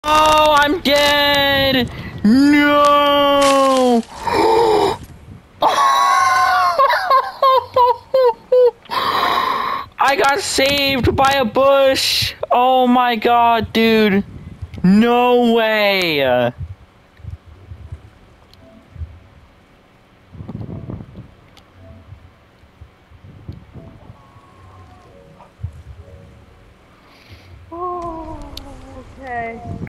Oh, I'm dead! No! I got saved by a bush! Oh my god, dude! No way!